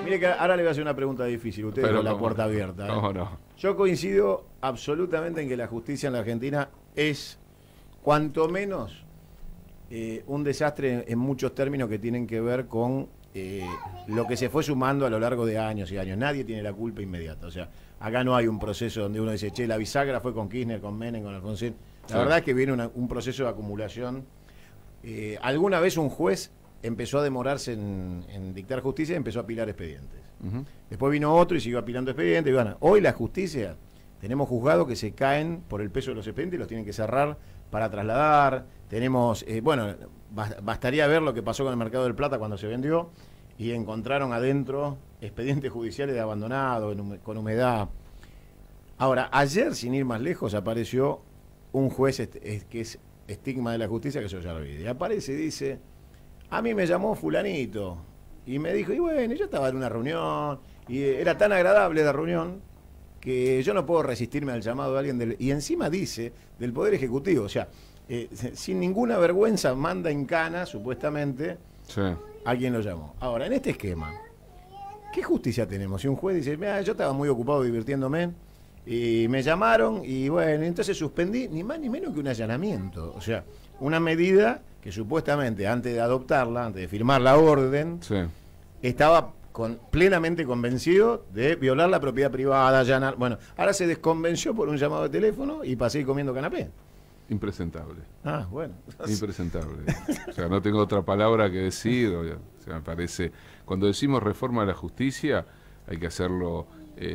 Mire que ahora le voy a hacer una pregunta difícil. Usted dejó la puerta abierta. ¿Cómo no? Yo coincido absolutamente en que la justicia en la Argentina es, cuanto menos, un desastre en muchos términos que tienen que ver con lo que se fue sumando a lo largo de años y años. Nadie tiene la culpa inmediata. O sea, acá no hay un proceso donde uno dice, che, la bisagra fue con Kirchner, con Menem, con Alfonsín. La verdad es que viene un proceso de acumulación. Alguna vez un juez empezó a demorarse en dictar justicia y empezó a apilar expedientes. Después vino otro y siguió apilando expedientes. Y bueno, hoy la justicia, tenemos juzgados que se caen por el peso de los expedientes y los tienen que cerrar para trasladar. Tenemos, bastaría ver lo que pasó con el Mercado del Plata cuando se vendió y encontraron adentro expedientes judiciales de abandonado, con humedad. Ahora, ayer, sin ir más lejos, apareció un juez que es estigma de la justicia, que es Ollarvide. Y aparece y dice, a mí me llamó fulanito y me dijo, y bueno, yo estaba en una reunión y era tan agradable la reunión que yo no puedo resistirme al llamado de alguien y encima dice del Poder Ejecutivo, o sea, sin ninguna vergüenza manda en cana, supuestamente, a quien lo llamó. Ahora, en este esquema, ¿qué justicia tenemos? Si un juez dice, mira, yo estaba muy ocupado divirtiéndome y me llamaron y bueno, entonces suspendí ni más ni menos que un allanamiento, o sea, una medida que supuestamente antes de adoptarla, antes de firmar la orden, estaba plenamente convencido de violar la propiedad privada, allanar. Bueno, ahora se desconvenció por un llamado de teléfono y pasé comiendo canapé. Impresentable. Ah, bueno. Impresentable. O sea, no tengo otra palabra que decir. O sea, me parece, cuando decimos reforma de la justicia, hay que hacerlo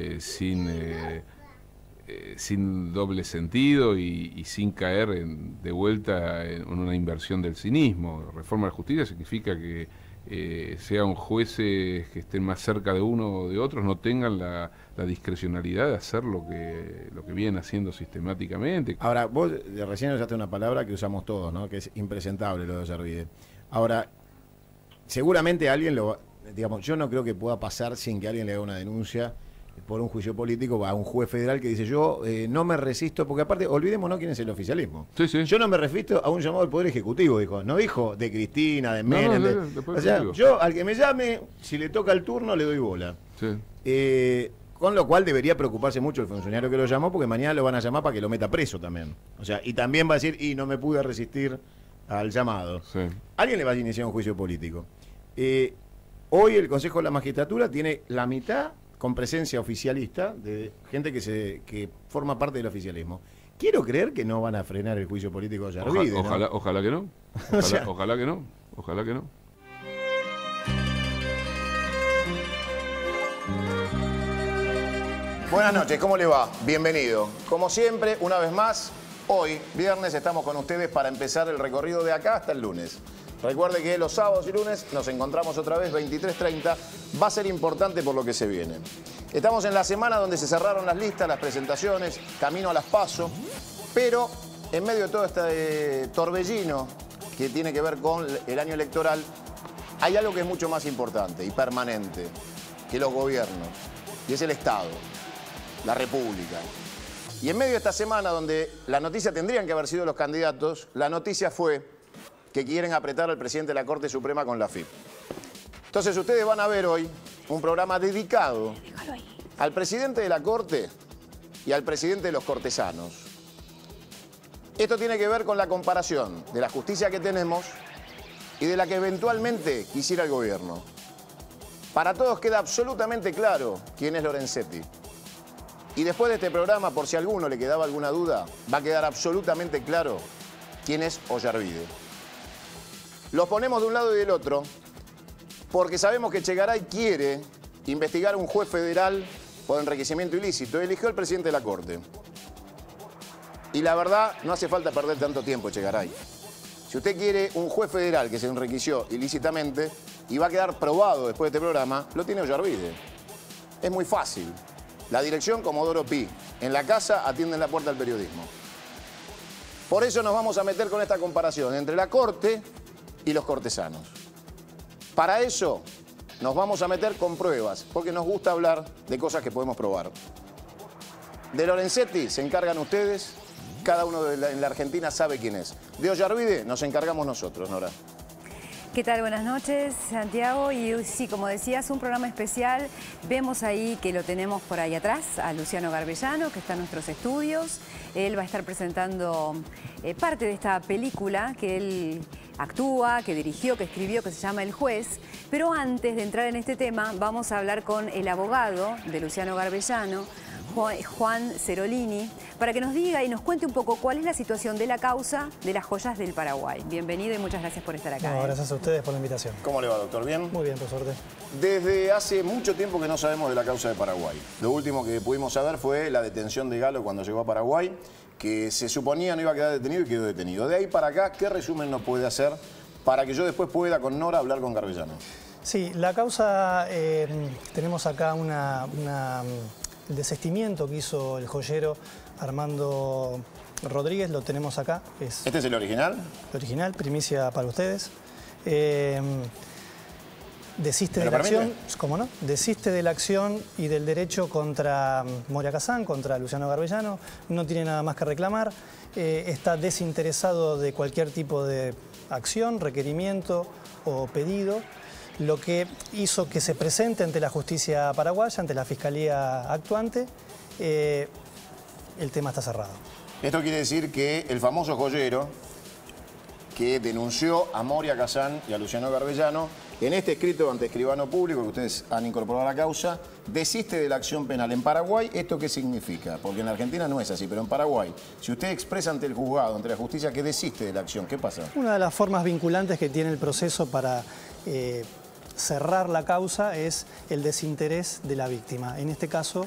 sin doble sentido y sin caer de vuelta en una inversión del cinismo. Reforma de la justicia significa que sean jueces que estén más cerca de uno o de otros, no tengan la discrecionalidad de hacer lo que vienen haciendo sistemáticamente. Ahora, vos recién usaste una palabra que usamos todos, ¿no? Que es impresentable lo de Ollarvide. Ahora, seguramente alguien digamos, yo no creo que pueda pasar sin que alguien le haga una denuncia por un juicio político a un juez federal que dice yo no me resisto, porque aparte olvidémonos quién es el oficialismo. Yo no me resisto a un llamado del Poder Ejecutivo, dijo, no dijo de Cristina, de Menem, o sea, yo al que me llame, si le toca el turno le doy bola. Con lo cual debería preocuparse mucho el funcionario que lo llamó, porque mañana lo van a llamar para que lo meta preso también. O sea, y también va a decir, y no me pude resistir al llamado. Alguien le va a iniciar un juicio político. Hoy el Consejo de la Magistratura tiene la mitad con presencia oficialista de gente que forma parte del oficialismo. Quiero creer que no van a frenar el juicio político de Ollarvide. Ojalá que no. Ojalá que no. Ojalá que no. Buenas noches, ¿cómo le va? Bienvenido. Como siempre, una vez más, hoy, viernes, estamos con ustedes para empezar el recorrido de acá hasta el lunes. Recuerde que los sábados y lunes nos encontramos otra vez 23:30. Va a ser importante por lo que se viene. Estamos en la semana donde se cerraron las listas, las presentaciones, camino a las PASO, pero en medio de todo este torbellino que tiene que ver con el año electoral, hay algo que es mucho más importante y permanente que los gobiernos, y es el Estado, la República. Y en medio de esta semana donde la noticia tendrían que haber sido los candidatos, la noticia fue que quieren apretar al presidente de la Corte Suprema con la AFIP. Entonces ustedes van a ver hoy un programa dedicado al presidente de la Corte y al presidente de los cortesanos. Esto tiene que ver con la comparación de la justicia que tenemos y de la que eventualmente quisiera el gobierno. Para todos queda absolutamente claro quién es Lorenzetti. Y después de este programa, por si a alguno le quedaba alguna duda, va a quedar absolutamente claro quién es Ollarvide. Los ponemos de un lado y del otro porque sabemos que Echegaray quiere investigar a un juez federal por enriquecimiento ilícito. Eligió al presidente de la Corte. Y la verdad, no hace falta perder tanto tiempo, Echegaray. Si usted quiere un juez federal que se enriqueció ilícitamente y va a quedar probado después de este programa, lo tiene Ollarvide. Es muy fácil. La dirección Comodoro Pi. En la casa atienden la puerta al periodismo. Por eso nos vamos a meter con esta comparación entre la Corte y los cortesanos. Para eso nos vamos a meter con pruebas, porque nos gusta hablar de cosas que podemos probar. De Lorenzetti se encargan ustedes, cada uno en la Argentina sabe quién es. De Ollarvide nos encargamos nosotros, Nora. ¿Qué tal? Buenas noches, Santiago. Y sí, como decías, un programa especial. Vemos ahí que lo tenemos por ahí atrás, a Luciano Garbellano, que está en nuestros estudios. Él va a estar presentando parte de esta película que él actúa, que dirigió, que escribió, que se llama El Juez. Pero antes de entrar en este tema, vamos a hablar con el abogado de Luciano Garbellano, Juan Cerolini, para que nos diga y nos cuente un poco cuál es la situación de la causa de las joyas del Paraguay. Bienvenido y muchas gracias por estar acá. No, gracias a ustedes por la invitación. ¿Cómo le va, doctor? ¿Bien? Muy bien, por suerte. Desde hace mucho tiempo que no sabemos de la causa de Paraguay. Lo último que pudimos saber fue la detención de Galo cuando llegó a Paraguay, que se suponía no iba a quedar detenido y quedó detenido. De ahí para acá, ¿qué resumen nos puede hacer para que yo después pueda con Nora hablar con Garbellano? Sí, la causa, tenemos acá el desistimiento que hizo el joyero Armando Rodríguez, lo tenemos acá. ¿Este es el original? El original, primicia para ustedes. Desiste ¿Me de lo la acción, permite? ¿cómo no? Desiste de la acción y del derecho contra Moria Kazán, contra Luciano Garbellano. No tiene nada más que reclamar. Está desinteresado de cualquier tipo de acción, requerimiento o pedido. Lo que hizo que se presente ante la justicia paraguaya, ante la fiscalía actuante, el tema está cerrado. Esto quiere decir que el famoso joyero que denunció a Moria Kazán y a Luciano Garbellano, en este escrito ante escribano público que ustedes han incorporado a la causa, desiste de la acción penal. En Paraguay, ¿esto qué significa? Porque en Argentina no es así, pero en Paraguay, si usted expresa ante el juzgado, ante la justicia, que desiste de la acción, ¿qué pasa? Una de las formas vinculantes que tiene el proceso para cerrar la causa es el desinterés de la víctima. En este caso,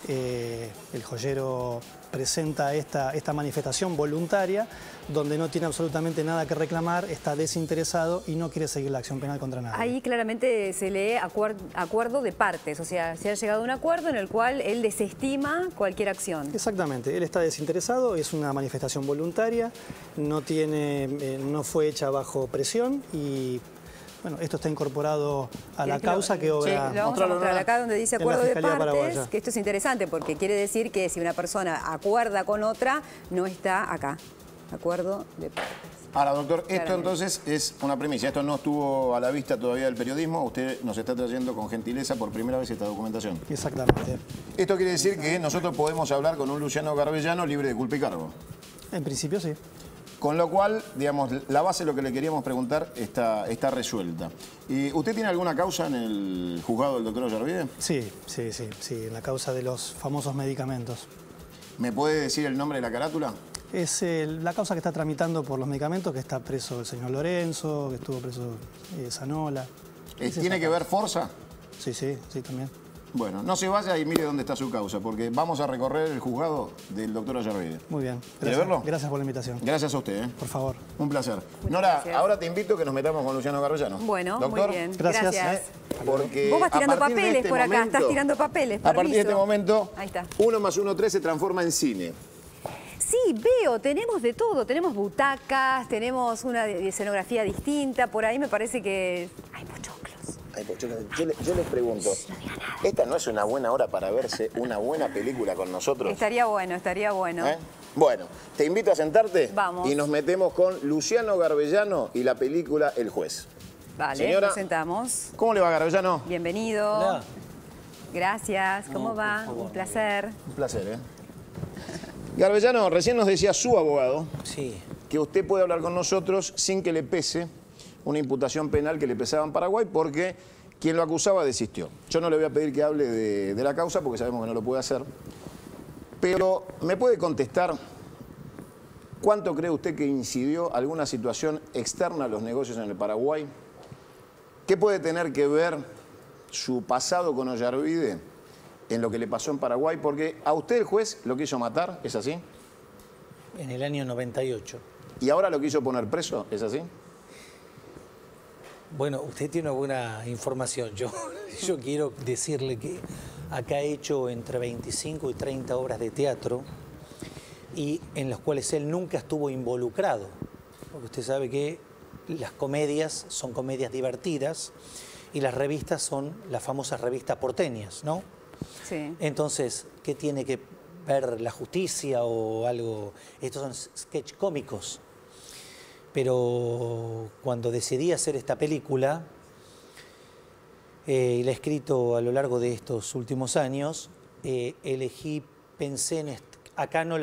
el joyero presenta esta manifestación voluntaria donde no tiene absolutamente nada que reclamar, está desinteresado y no quiere seguir la acción penal contra nadie. Ahí claramente se lee acuerdo de partes, o sea, se ha llegado a un acuerdo en el cual él desestima cualquier acción. Exactamente, él está desinteresado, es una manifestación voluntaria, no fue hecha bajo presión y bueno, esto está incorporado a la causa que obra. Sí, lo vamos a mostrar acá donde dice acuerdo de partes, paraguaya. que esto es interesante porque quiere decir que si una persona acuerda con otra, no está acá. Acuerdo de partes. Ahora, doctor, esto entonces es una premisa. Esto no estuvo a la vista todavía del periodismo. Usted nos está trayendo con gentileza por primera vez esta documentación. Exactamente. Esto quiere decir que nosotros podemos hablar con un Luciano Garbellano libre de culpa y cargo. En principio sí. Con lo cual, digamos, la base de lo que le queríamos preguntar está resuelta. ¿Y usted tiene alguna causa en el juzgado del doctor Ollarvide? Sí, en la causa de los famosos medicamentos. ¿Me puede decir el nombre de la carátula? Es la causa que está tramitando por los medicamentos, que está preso el señor Lorenzo, que estuvo preso Zanola. ¿Tiene que ver Forza? Sí, también. Bueno, no se vaya y mire dónde está su causa, porque vamos a recorrer el juzgado del doctor Ollarvide. Muy bien. ¿Quiere verlo? Gracias por la invitación. Gracias a usted. Por favor. Un placer. Muchas Nora, gracias. Ahora te invito a que nos metamos con Luciano Garbellano. Bueno, doctor, muy bien. Gracias. Porque Vos vas tirando a partir de papeles este por acá, momento, estás tirando papeles. A partir de este permiso. momento, Ahí está. 1 más 1, 3 se transforma en cine. Sí, veo, tenemos de todo, tenemos butacas, tenemos una escenografía distinta, por ahí me parece que hay pochoclos. Ay, pues, yo les pregunto, ¿esta no es una buena hora para verse una buena película con nosotros? Estaría bueno, estaría bueno. Bueno, te invito a sentarte. Vamos. Y nos metemos con Luciano Garbellano y la película El Juez. Vale, Señora, nos sentamos. ¿Cómo le va, Garbellano? Bienvenido. Hola. Gracias, ¿cómo va? Un placer. Un placer, ¿eh? Garbellano, recién nos decía su abogado que usted puede hablar con nosotros sin que le pese una imputación penal que le pesaba en Paraguay porque quien lo acusaba desistió. Yo no le voy a pedir que hable de la causa porque sabemos que no lo puede hacer. Pero, ¿me puede contestar cuánto cree usted que incidió alguna situación externa a los negocios en el Paraguay? ¿Qué puede tener que ver su pasado con Ollarvide en lo que le pasó en Paraguay? Porque a usted el juez lo quiso matar, ¿es así? En el año 98. ¿Y ahora lo quiso poner preso, es así? Bueno, usted tiene una buena información. Yo quiero decirle que acá he hecho entre 25 y 30 obras de teatro y en las cuales él nunca estuvo involucrado. Porque usted sabe que las comedias son comedias divertidas y las revistas son las famosas revistas porteñas, ¿no? Sí. Entonces, ¿qué tiene que ver la justicia o algo? Estos son sketch cómicos. Pero cuando decidí hacer esta película, y la he escrito a lo largo de estos últimos años, pensé en acá no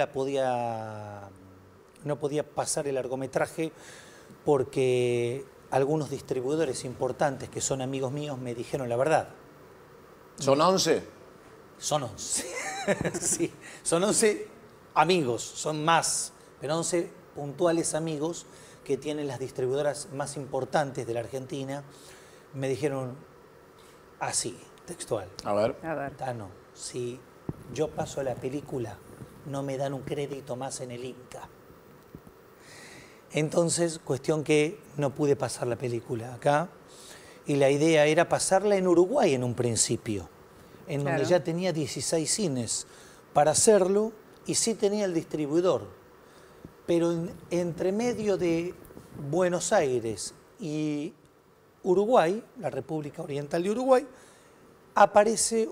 podía pasar el largometraje porque algunos distribuidores importantes que son amigos míos me dijeron la verdad. ¿Son 11? Son 11. Sí, son 11 amigos, son más, pero 11 puntuales amigos que tienen las distribuidoras más importantes de la Argentina. Me dijeron así, textual. A ver. Tano, si yo paso a la película, no me dan un crédito más en el Inca. Entonces, cuestión que no pude pasar la película acá, y la idea era pasarla en Uruguay en un principio, en donde ya tenía 16 cines para hacerlo, y sí tenía el distribuidor. Pero entre medio de Buenos Aires y Uruguay, la República Oriental de Uruguay, aparece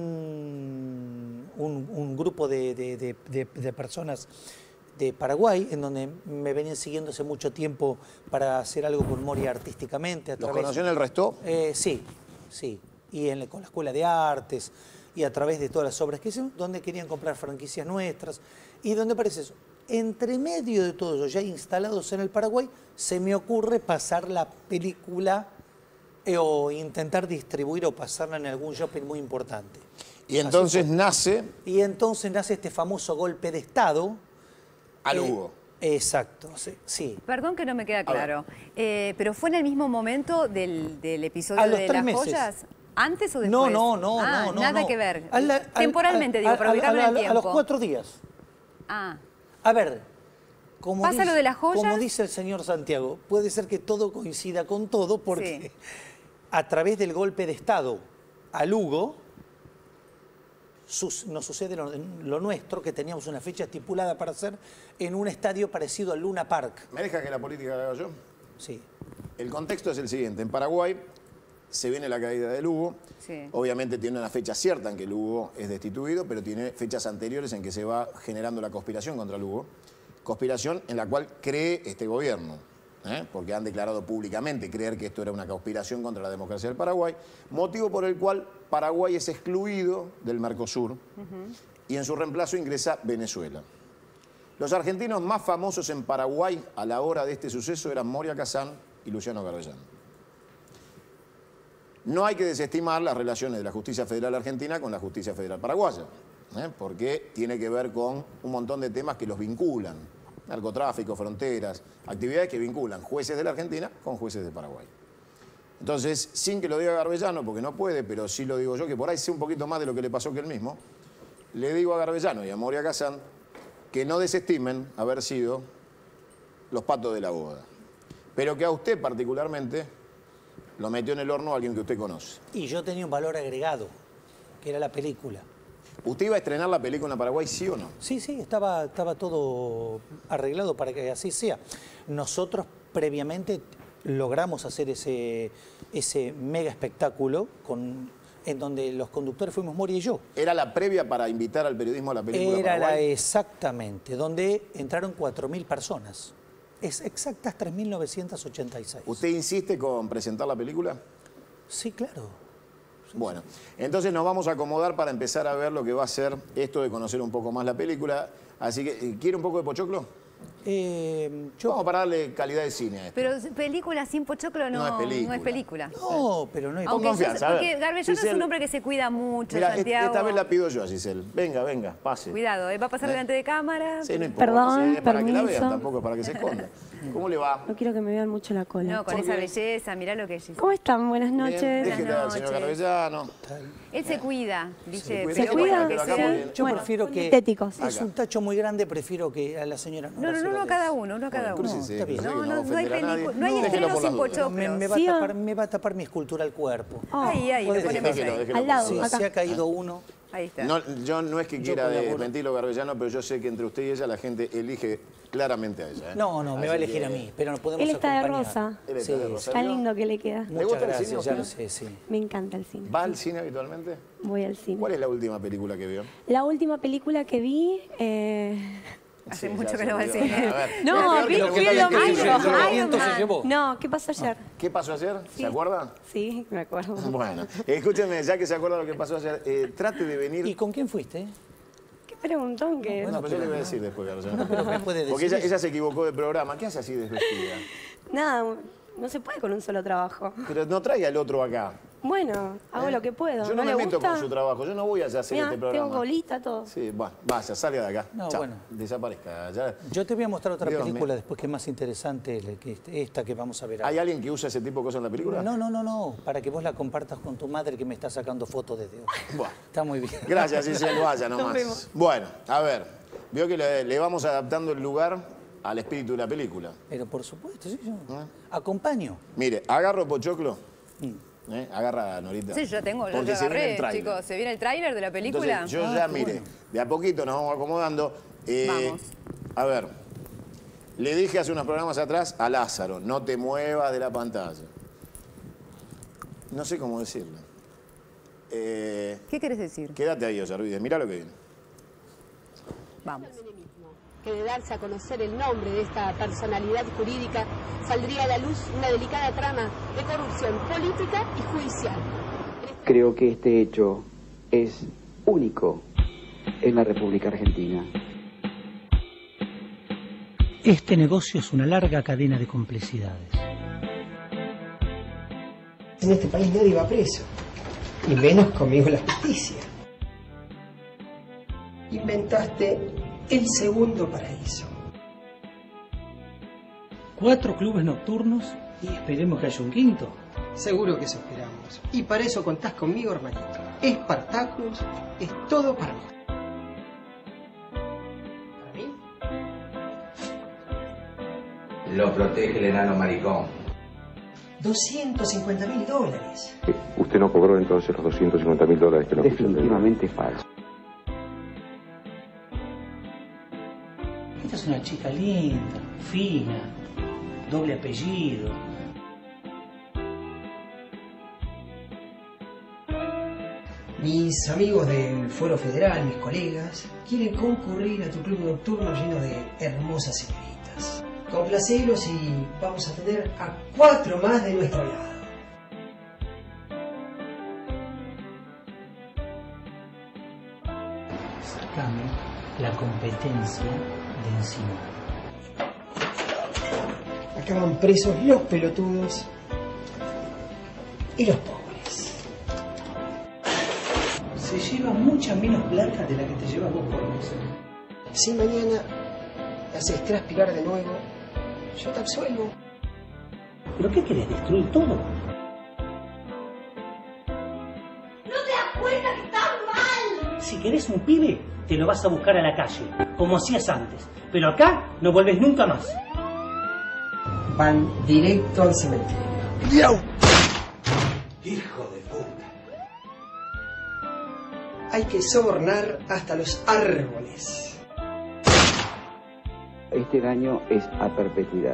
un grupo de personas de Paraguay, en donde me venían siguiendo hace mucho tiempo para hacer algo con Moria artísticamente. ¿Los conoció en el resto? Sí, sí. Y con la Escuela de Artes, y a través de todas las obras que hicieron, donde querían comprar franquicias nuestras, y donde aparece eso. Entre medio de todo eso, ya instalados en el Paraguay, se me ocurre pasar la película o intentar distribuir o pasarla en algún shopping muy importante. Y entonces nace... Y entonces nace este famoso golpe de Estado. Al Hugo. Exacto, sí. Perdón que no me queda claro, pero ¿fue en el mismo momento del episodio de las joyas? ¿Antes o después? No. Nada que ver. Temporalmente, digo, para ubicarlo en el tiempo. A los 4 días. Ah. A ver, como ¿Pasa lo de las joyas? Como dice el señor Santiago, puede ser que todo coincida con todo, porque a través del golpe de Estado a Lugo, nos sucede lo nuestro, que teníamos una fecha estipulada para hacer en un estadio parecido al Luna Park. ¿Me deja que la política la haga yo? Sí. El contexto es el siguiente. En Paraguay se viene la caída de Lugo. Sí. Obviamente tiene una fecha cierta en que Lugo es destituido, pero tiene fechas anteriores en que se va generando la conspiración contra Lugo. Conspiración en la cual cree este gobierno, porque han declarado públicamente creer que esto era una conspiración contra la democracia del Paraguay, motivo por el cual Paraguay es excluido del Mercosur y en su reemplazo ingresa Venezuela. Los argentinos más famosos en Paraguay a la hora de este suceso eran Moria Kazán y Luciano Garbellano. No hay que desestimar las relaciones de la justicia federal argentina con la justicia federal paraguaya, porque tiene que ver con un montón de temas que los vinculan. Narcotráfico, fronteras, actividades que vinculan jueces de la Argentina con jueces de Paraguay. Entonces, sin que lo diga Garbellano, porque no puede, pero sí lo digo yo, que por ahí sé un poquito más de lo que le pasó que él mismo, le digo a Garbellano y a Moria Kazán que no desestimen haber sido los patos de la boda, pero que a usted particularmente lo metió en el horno alguien que usted conoce. Y yo tenía un valor agregado, que era la película. ¿Usted iba a estrenar la película en Paraguay, sí o no? Sí, estaba todo arreglado para que así sea. Nosotros previamente logramos hacer ese mega espectáculo en donde los conductores fuimos Moria y yo. ¿Era la previa para invitar al periodismo a la película Paraguay? Exactamente, donde entraron 4.000 personas. Es exactas 3.986. ¿Usted insiste con presentar la película? Sí, claro. Bueno, entonces nos vamos a acomodar para empezar a ver lo que va a ser esto de conocer un poco más la película. Así que, ¿quiere un poco de pochoclo? Vamos para darle calidad de cine a esto. Pero película sin pochoclo no es película. No, pero no hay... Con confianza, porque Garbellano es un hombre que se cuida mucho, Mira, Santiago. esta vez la pido yo a Giselle. Venga, pase. Cuidado, va a pasar delante de cámara. Sí, no importa. Perdón, es para que la permiso. vean, tampoco es para que se esconda. ¿Cómo le va? No quiero que me vean mucho la cola. No, con esa belleza, mirá lo que es. ¿Cómo están? Buenas Bien, noches. déjele al señor Garbellano. Él se cuida, ¿viste? ¿Se Pero cuida? bueno, que Pero acá sea- muy bien. Yo Bueno, prefiero son que... estéticos. Es un tacho muy grande, prefiero que a la señora... No, uno a cada uno, uno a cada uno. Crúcese, está bien. crúcese, que No hay ofender a nadie. película, no hay Déjelo estrenos por las sin dudas. pochoclos. Me va a tapar mi escultura al cuerpo. Ahí, lo Puede ponemos ser. ahí. Déjelo Al por lado, las Sí, dudas. acá. se ha caído uno. Ahí está. No, yo no es que quiera colaboro. desmentirlo, Garbellano, pero yo sé que entre usted y ella la gente elige claramente a ella. No, me Así va a elegir que- a mí, pero no podemos Él está de acompañar. rosa. Él está de rosa. Está lindo que le queda. ¿Le gusta Muchas el gracias, cine a ya lo usted? sé, sí. Me encanta el cine. ¿Va al cine habitualmente? Voy al cine. ¿Cuál es la última película que vio? La última película que vi, Hace Sí, mucho ya que se no va al olvidó. cine. A ver, No, ¿qué vi tal lo que se malo. llevó? Iron se Man. llevó. No, ¿qué pasó ayer? ¿Qué pasó ayer? ¿Se acuerda? Sí, me acuerdo. Bueno, escúcheme, ya que se acuerda lo que pasó ayer, trate de venir... ¿Y con quién fuiste? ¿Qué preguntón que es? No, pero yo le voy a decir después, Carlos. Pero me puede decir Porque eso. ella se equivocó de programa. ¿Qué hace así desvestida? Nada, no se puede con un solo trabajo. Pero no traiga el otro acá. Bueno, hago lo que puedo. Yo no me le meto gusta? con su trabajo. Yo no voy a hacer Mirá, este tengo programa. bolita, todo. Sí, bueno, vaya, salga de acá. No, Chao, bueno. desaparezca. Ya. Yo te voy a mostrar otra Dios película mío. después que es más interesante que esta que vamos a ver ahora. ¿Hay alguien que usa ese tipo de cosas en la película? No, para que vos la compartas con tu madre que me está sacando fotos desde hoy. Bueno. Está muy bien. Gracias, y se lo vaya nomás. vemos. Bueno, a ver, vio que le vamos adaptando el lugar al espíritu de la película. Pero por supuesto, sí, yo acompaño. Mire, agarro pochoclo. Agarra, Norita. Sí, yo tengo, yo Porque lo se viene el agarré, tráiler. chicos. ¿Se viene el tráiler de la película? Entonces, yo ya, mire, de a poquito nos vamos acomodando. Vamos. A ver, le dije hace unos programas atrás a Lázaro, no te muevas de la pantalla. No sé cómo decirlo. ¿Qué querés decir? Quédate ahí, Ollarvides, mirá lo que viene. Vamos. Que de darse a conocer el nombre de esta personalidad jurídica saldría a la luz una delicada trama de corrupción política y judicial. Creo que este hecho es único en la República Argentina. Este negocio es una larga cadena de complicidades. En este país nadie va preso, y menos conmigo la justicia. Inventaste el segundo paraíso. 4 clubes nocturnos y esperemos que haya un quinto. Seguro que eso esperamos. Y para eso contás conmigo, hermanito. Espartacus es todo para vos. ¿Para mí? Lo protege el enano maricón. $250.000. Usted no cobró entonces los $250.000 que lo Definitivamente falso. Esta es una chica linda, fina, doble apellido. Mis amigos del Foro Federal, mis colegas, quieren concurrir a tu club nocturno lleno de hermosas señoritas. Complacelos y vamos a tener a 4 más de nuestro lado. Sacame la competencia de encima. Acaban presos los pelotudos y los pobres. Se lleva mucha menos plata de la que te llevas vos por mes. Si mañana haces transpirar de nuevo, yo te absuelvo. ¿Pero qué querés? ¿Destruir todo? ¿No te das cuenta que estás mal? Si querés un pibe, te lo vas a buscar a la calle, como hacías antes. Pero acá no vuelves nunca más. Van directo al cementerio. Hijo de puta. Hay que sobornar hasta los árboles. Este daño es a perpetuidad.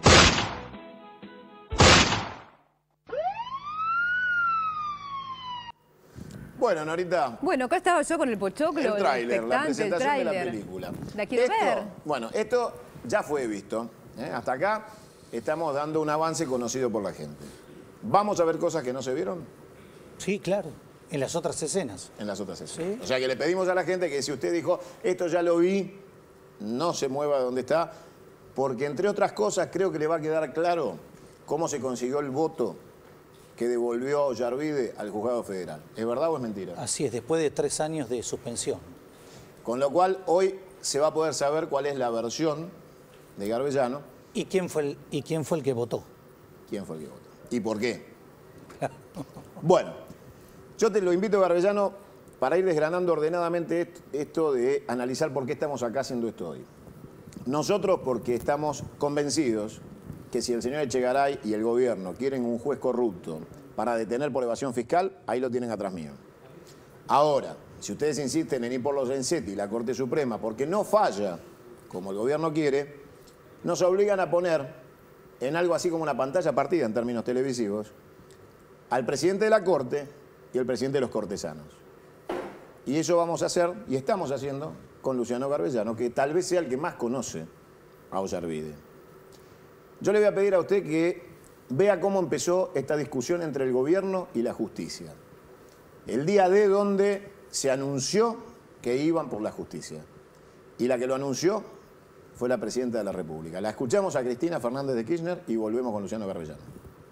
Bueno, Norita. Bueno, acá estaba yo con el pochoclo, El tráiler, la expectante, el presentación de la tráiler. película. La quiero ver. Bueno, esto ya fue visto. Hasta acá estamos dando un avance conocido por la gente. ¿Vamos a ver cosas que no se vieron? Sí, claro. En las otras escenas. En las otras escenas. Sí. O sea que le pedimos a la gente que si usted dijo, esto ya lo vi, no se mueva de donde está, porque entre otras cosas creo que le va a quedar claro cómo se consiguió el voto que devolvió Ollarvide al juzgado federal. ¿Es verdad o es mentira? Así es, después de 3 años de suspensión. Con lo cual, hoy se va a poder saber cuál es la versión de Garbellano. ¿Y quién fue el que votó? ¿Quién fue el que votó? ¿Y por qué? Bueno, yo te lo invito, Garbellano, para ir desgranando ordenadamente esto de analizar por qué estamos acá haciendo esto hoy. Nosotros porque estamos convencidos que si el señor Echegaray y el gobierno quieren un juez corrupto para detener por evasión fiscal, ahí lo tienen atrás mío. Ahora, si ustedes insisten en ir por los Renzetti y la Corte Suprema porque no falla como el gobierno quiere, nos obligan a poner en algo así como una pantalla partida en términos televisivos al presidente de la Corte y al presidente de los cortesanos. Y eso vamos a hacer, y estamos haciendo, con Luciano Garbellano, que tal vez sea el que más conoce a Ollarvide. Yo le voy a pedir a usted que vea cómo empezó esta discusión entre el gobierno y la justicia. El día de donde se anunció que iban por la justicia. Y la que lo anunció fue la presidenta de la República. La escuchamos a Cristina Fernández de Kirchner y volvemos con Luciano Garbellano.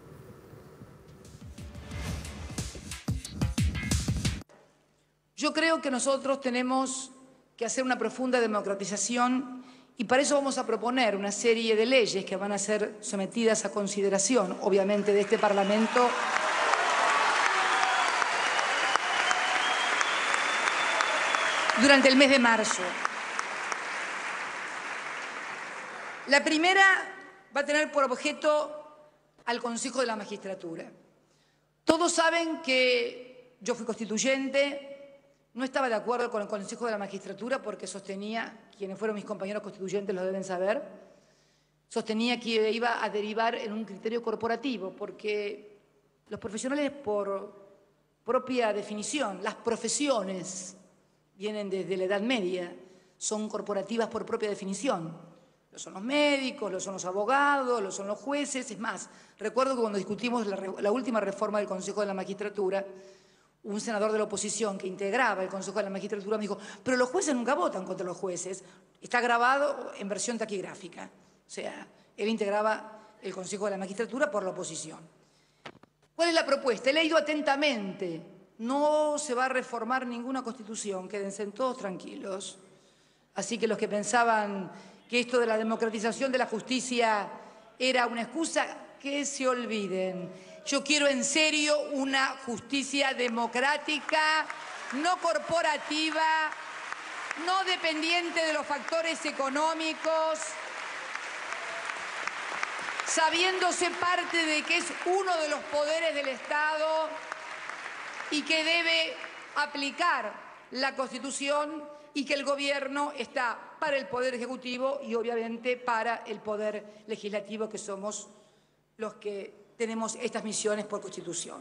Yo creo que nosotros tenemos que hacer una profunda democratización y para eso vamos a proponer una serie de leyes que van a ser sometidas a consideración, obviamente, de este Parlamento. Durante el mes de marzo. La primera va a tener por objeto al Consejo de la Magistratura. Todos saben que yo fui constituyente, no estaba de acuerdo con el Consejo de la Magistratura porque sostenía, quienes fueron mis compañeros constituyentes lo deben saber, sostenía que iba a derivar en un criterio corporativo, porque los profesionales por propia definición, las profesiones vienen desde la Edad Media, son corporativas por propia definición. Lo son los médicos, lo son los abogados, lo son los jueces. Es más, recuerdo que cuando discutimos la última reforma del Consejo de la Magistratura, un senador de la oposición que integraba el Consejo de la Magistratura me dijo, pero los jueces nunca votan contra los jueces. Está grabado en versión taquigráfica. O sea, él integraba el Consejo de la Magistratura por la oposición. ¿Cuál es la propuesta? He leído atentamente. No se va a reformar ninguna constitución, quédense todos tranquilos. Así que los que pensaban que esto de la democratización de la justicia era una excusa, que se olviden. Yo quiero en serio una justicia democrática, no corporativa, no dependiente de los factores económicos, sabiéndose parte de que es uno de los poderes del Estado y que debe aplicar la Constitución y que el gobierno está para el Poder Ejecutivo y obviamente para el Poder Legislativo, que somos los que tenemos estas misiones por Constitución.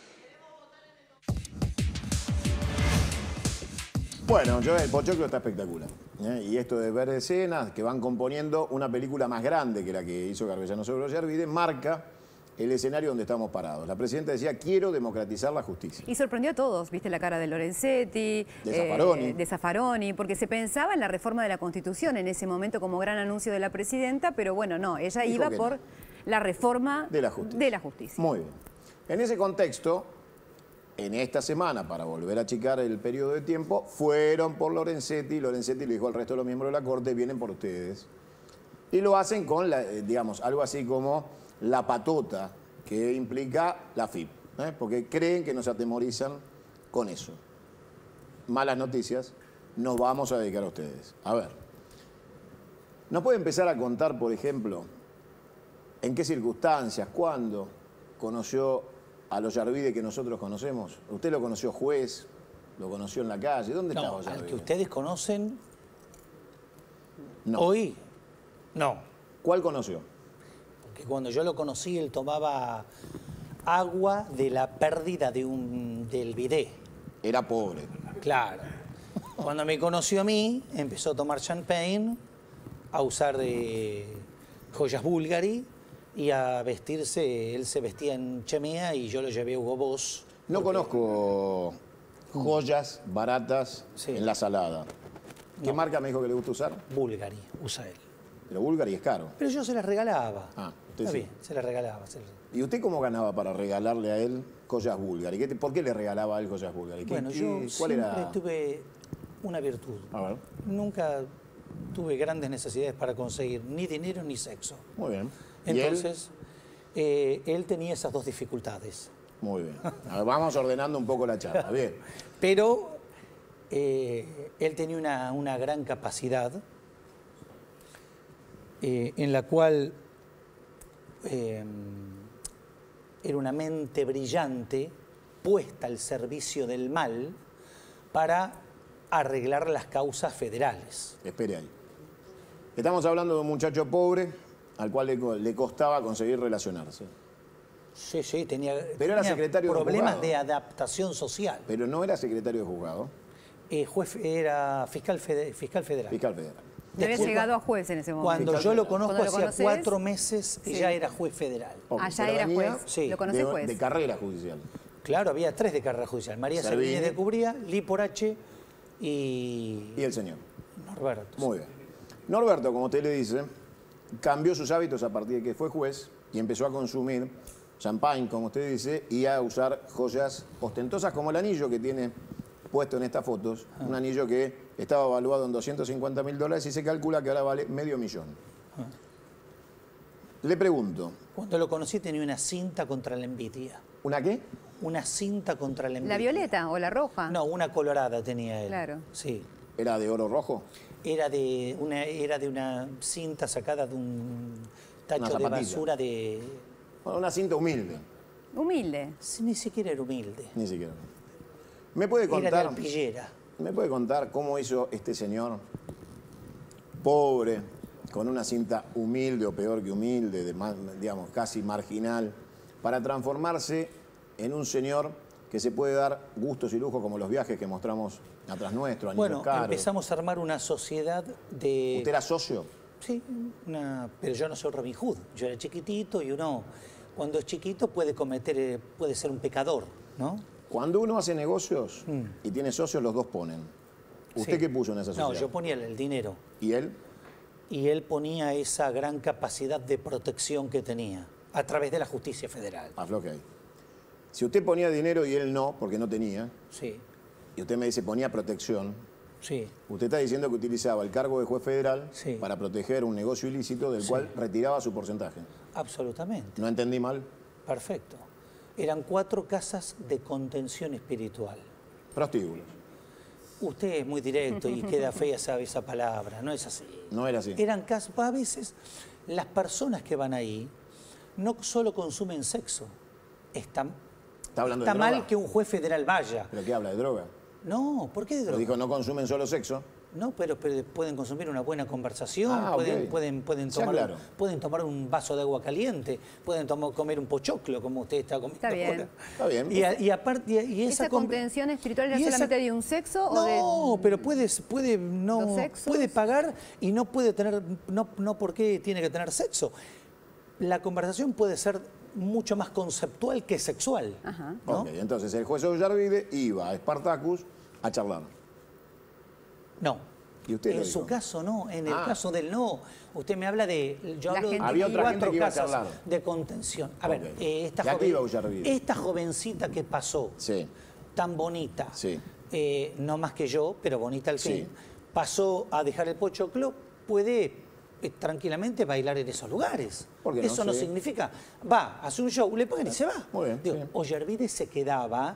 Bueno, el Pochoclo está espectacular. Y esto de ver escenas que van componiendo una película más grande que la que hizo Garbellano sobre Ollarvide, marca el escenario donde estamos parados. La presidenta decía, quiero democratizar la justicia. Y sorprendió a todos, viste la cara de Lorenzetti, de Zaffaroni, porque se pensaba en la reforma de la Constitución en ese momento como gran anuncio de la presidenta, pero bueno, no, ella iba por la reforma de la justicia. Muy bien. En ese contexto, en esta semana, para volver a achicar el periodo de tiempo, fueron por Lorenzetti. Lorenzetti le dijo al resto de los miembros de la Corte, vienen por ustedes. Y lo hacen con, digamos, algo así como la patota que implica la FIP, porque creen que nos atemorizan con eso. Malas noticias, nos vamos a dedicar a ustedes. A ver, ¿nos puede empezar a contar, por ejemplo, en qué circunstancias, cuándo conoció a Ollarvide que nosotros conocemos? ¿Usted lo conoció juez? ¿Lo conoció en la calle? ¿Dónde estaba Ollarvide? Al que ustedes conocen, no. Hoy, no. ¿Cuál conoció? Que cuando yo lo conocí, él tomaba agua de la pérdida del bidé. Era pobre. Claro. Cuando me conoció a mí, empezó a tomar champagne, a usar de joyas Bulgari y a vestirse. Él se vestía en Chemea y yo lo llevé a Hugo Boss. No conozco joyas baratas en la salada. ¿Qué marca me dijo que le gusta usar? Bulgari, usa él. Pero Bulgari es caro. Pero yo se las regalaba. Usted Está sí. bien, se las regalaba. ¿Y usted cómo ganaba para regalarle a él joyas Bulgari? ¿Por qué le regalaba a él joyas Bulgari? Bueno, yo siempre tuve una virtud. A ver. Nunca tuve grandes necesidades para conseguir ni dinero ni sexo. Muy bien. Entonces, él tenía esas dos dificultades. Muy bien. A ver, vamos ordenando un poco la charla. Bien. Pero él tenía una gran capacidad en la cual era una mente brillante puesta al servicio del mal para arreglar las causas federales. Espere ahí. Estamos hablando de un muchacho pobre al cual le costaba conseguir relacionarse. Sí, tenía secretario problemas de de adaptación social. Pero no era secretario de juzgado. Era fiscal federal. Fiscal federal. No había llegado a juez en ese momento. Cuando yo lo conozco ¿Cuando lo hacía 4 meses, ya era juez federal. Ya era juez. Sí. Lo conoce juez. De carrera judicial. Claro, había 3 de carrera judicial. María Servini de Cubría, Lee Porache y el señor Norberto. Muy bien. Norberto, como usted le dice, cambió sus hábitos a partir de que fue juez y empezó a consumir champagne, como usted dice, y a usar joyas ostentosas como el anillo que tiene puesto en estas fotos. Un anillo que estaba evaluado en $250.000 y se calcula que ahora vale $500.000. Le pregunto. Cuando lo conocí tenía una cinta contra la envidia. ¿Una qué? Una cinta contra la envidia. ¿La violeta o la roja? No, una colorada tenía él. Claro. Sí. ¿Era de oro rojo? Era de una cinta sacada de un tacho de basura de... Bueno, una cinta humilde. Humilde. Sí, ni siquiera era humilde. Ni siquiera. ¿Me puede contar? Era de arpillera. ¿Me puede contar cómo hizo este señor, pobre, con una cinta humilde o peor que humilde, digamos, casi marginal, para transformarse en un señor que se puede dar gustos y lujos como los viajes que mostramos atrás nuestro, anillos Bueno, caros? empezamos a armar una sociedad de... ¿Usted era socio? Sí, pero yo no soy Robin Hood. Yo era chiquitito y uno, cuando es chiquito, puede ser un pecador, ¿no? Cuando uno hace negocios y tiene socios, los dos ponen. ¿Usted qué puso en esa sociedad? No, yo ponía el dinero. ¿Y él? Y él ponía esa gran capacidad de protección que tenía a través de la justicia federal. Afloje ahí. Si usted ponía dinero y él no, porque no tenía, sí. Y usted me dice ponía protección, sí. Usted está diciendo que utilizaba el cargo de juez federal para proteger un negocio ilícito del cual retiraba su porcentaje. Absolutamente. ¿No entendí mal? Perfecto. Eran 4 casas de contención espiritual. Prostíbulos. Usted es muy directo y queda fea esa palabra, no es así. No era así. Eran casas, a veces las personas que van ahí no solo consumen sexo, está mal que un juez federal vaya. ¿Pero qué habla, de droga? No, ¿por qué de droga? Dijo, no consumen solo sexo. No, pero pueden consumir una buena conversación, pueden tomar un vaso de agua caliente, pueden comer un pochoclo como usted está comiendo. Está bien. Está bien. Y aparte, ¿Esa contención espiritual era solamente de un sexo o de...? No, pero puede pagar y no puede tener, no porque tiene que tener sexo. La conversación puede ser mucho más conceptual que sexual. Ajá. ¿no? Ok, entonces el juez Ollarvide iba a Spartacus a charlar. No. ¿Y usted en su caso no, en el caso del no. Usted me habla de... Yo hablo de había otra gente que iba a 4 charlar. casas de contención. A ver, esta jovencita que pasó, tan bonita, no más que yo, pero bonita al fin, pasó a dejar el pochoclo, puede tranquilamente bailar en esos lugares. Eso no significa... Va, hace un show, le pagan y se va. Muy bien. Digo, Ollarvide se quedaba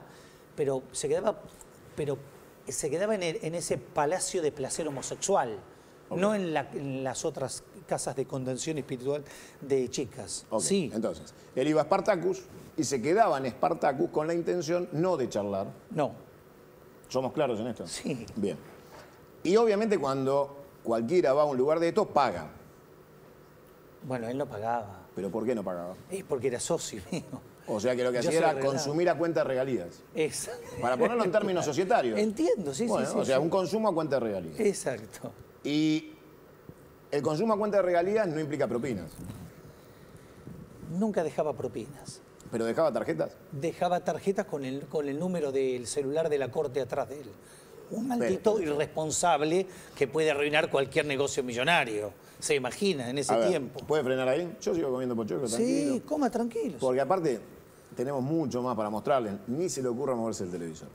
en ese palacio de placer homosexual, no en las otras casas de contención espiritual de chicas. Sí. Entonces, él iba a Spartacus y se quedaba en Spartacus con la intención no de charlar. No. ¿Somos claros en esto? Sí. Bien. Y obviamente cuando cualquiera va a un lugar de estos, paga. Bueno, él no pagaba. ¿Pero por qué no pagaba? Es porque era socio mío. O sea que lo que hacía era consumir a cuenta de regalías. Exacto. Para ponerlo en términos societarios. Entiendo, sí. O sea, un consumo a cuenta de regalías. Exacto. Y el consumo a cuenta de regalías no implica propinas. Nunca dejaba propinas. ¿Pero dejaba tarjetas? Dejaba tarjetas con el número del celular de la corte atrás de él. Un maldito irresponsable que puede arruinar cualquier negocio millonario. Se imagina en ese tiempo. ¿Puede frenar ahí? Yo sigo comiendo pochoclo, tranquilo. Sí, coma tranquilo. Porque aparte tenemos mucho más para mostrarles. Ni se le ocurra moverse el televisor.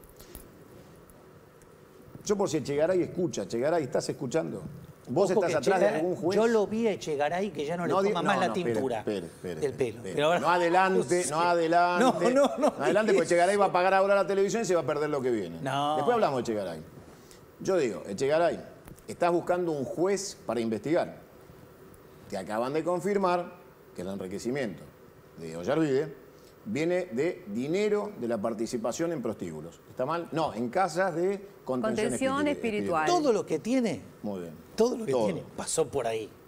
Yo por si Echegaray escucha. Echegaray, ¿estás escuchando? ¿Vos estás atrás de algún juez? Yo lo vi a Echegaray que ya no le toma más la tintura del pelo. Pero ahora, no adelante. No adelante, porque Echegaray va a pagar ahora la televisión y se va a perder lo que viene. No. Después hablamos de Echegaray. Yo digo, Echegaray, estás buscando un juez para investigar. Te acaban de confirmar que el enriquecimiento de Ollarvide viene de dinero de la participación en prostíbulos. ¿Está mal? No, en casas de contención espiritual. Todo lo que tiene. Muy bien. Todo lo que tiene pasó por ahí.